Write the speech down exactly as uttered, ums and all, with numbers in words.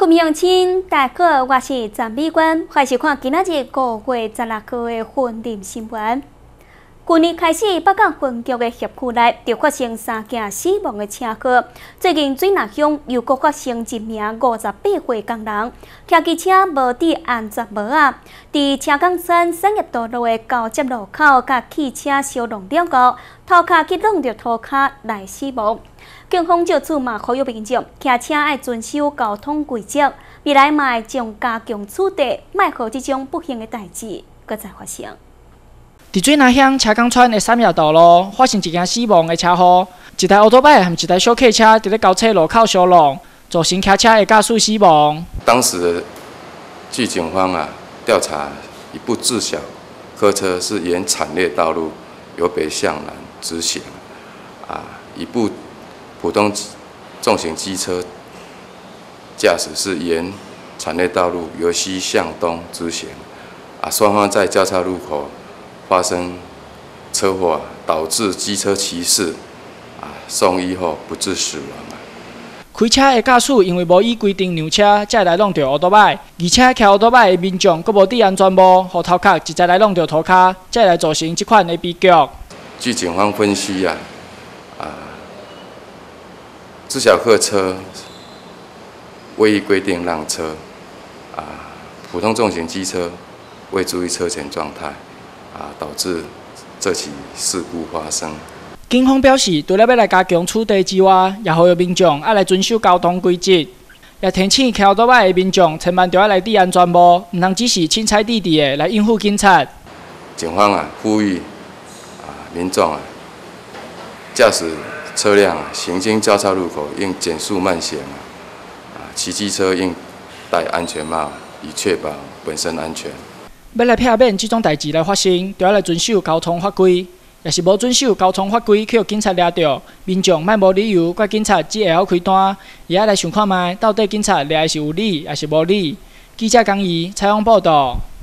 各位乡亲，大家好，我是陈美娟，欢迎看今仔日五月十六号的婚礼新闻。去年开始，北港分局的辖区内就发生三件死亡的车祸。最近水南乡又搁发生一名五十八岁工人骑机车无戴安全帽啊，伫车港山产业道路的交接路口，甲汽车相撞了后，头壳去撞着涂骹来死亡。警方就此嘛呼吁民众骑车爱遵守交通规则，未来嘛会将加强处理，莫互这种不幸的代志搁再发生。 伫水南乡车港村的产业道路发生一件死亡的车祸，一台乌托邦和一台小客车伫咧交叉路口相撞，造成骑车的驾驶死亡。 当时据警方啊调查，一部自小客车是沿产业道路由北向南直行，啊，一部普通重型机车驾驶是沿产业道路由西向东直行，啊，双方在交叉路口发生车祸，导致机车骑士啊送医后不治死亡。 开车的驾驶因为无依规定让车，才来弄到乌托邦，而且骑乌托邦的民众阁无戴安全帽，互头壳直接来弄到涂骹，才来造成这款的悲剧。 据警方分析啊，啊，自小客车未依规定让车，啊，普通重型机车未注意车前状态。啊，导致这起事故发生。 警方表示，除了要来加强处理之外，也呼吁民众要来遵守交通规则，也提醒骑乌托邦的民众千万要要来戴安全帽，唔通只是凊彩滴滴的来应付警察。 警方啊，呼吁啊民众啊，驾驶车辆啊行经交叉路口应减速慢行啊，啊骑机车应戴安全帽，以确保本身安全。 要来避免这种代志来发生，就要来遵守交通法规。若是无遵守交通法规，去互警察抓到，民众莫无理由怪警察只会晓开单，也要来想看卖，到底警察抓的是有理还是无理？记者江怡采访报道。